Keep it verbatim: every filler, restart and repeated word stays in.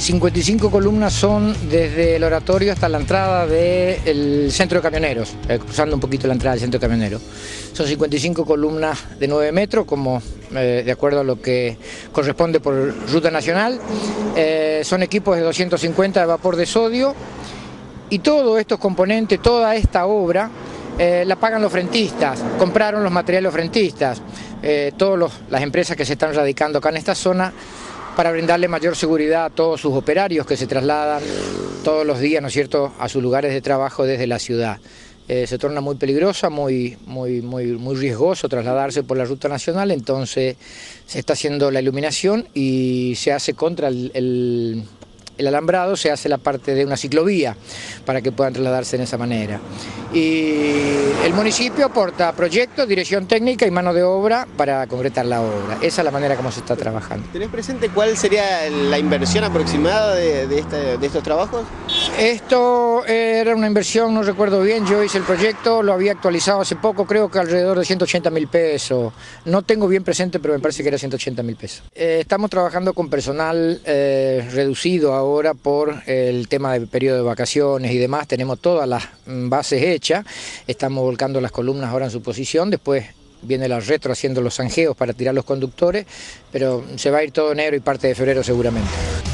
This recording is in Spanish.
cincuenta y cinco columnas son desde el oratorio hasta la entrada del centro de camioneros, eh, cruzando un poquito la entrada del centro de camioneros. Son cincuenta y cinco columnas de nueve metros, como eh, de acuerdo a lo que corresponde por ruta nacional. Eh, son equipos de doscientos cincuenta de vapor de sodio, y todos estos componentes, toda esta obra, eh, la pagan los frentistas, compraron los materiales los frentistas, eh, todas las empresas que se están radicando acá en esta zona, para brindarle mayor seguridad a todos sus operarios que se trasladan todos los días, ¿no es cierto?, a sus lugares de trabajo desde la ciudad. Eh, se torna muy peligrosa, muy, muy, muy, muy riesgoso trasladarse por la ruta nacional, entonces se está haciendo la iluminación y se hace contra el, el, el alambrado, se hace la parte de una ciclovía para que puedan trasladarse de esa manera. Y el municipio aporta proyectos, dirección técnica y mano de obra para concretar la obra. Esa es la manera como se está trabajando. ¿Tenés presente cuál sería la inversión aproximada de, de, este, de estos trabajos? Esto era una inversión, no recuerdo bien, yo hice el proyecto, lo había actualizado hace poco, creo que alrededor de ciento ochenta mil pesos. No tengo bien presente, pero me parece que era ciento ochenta mil pesos. Eh, estamos trabajando con personal eh, reducido ahora por el tema del periodo de vacaciones y demás. Tenemos todas las bases hechas, estamos volcando las columnas ahora en su posición, después viene la retro haciendo los zanjeos para tirar los conductores, pero se va a ir todo enero y parte de febrero seguramente.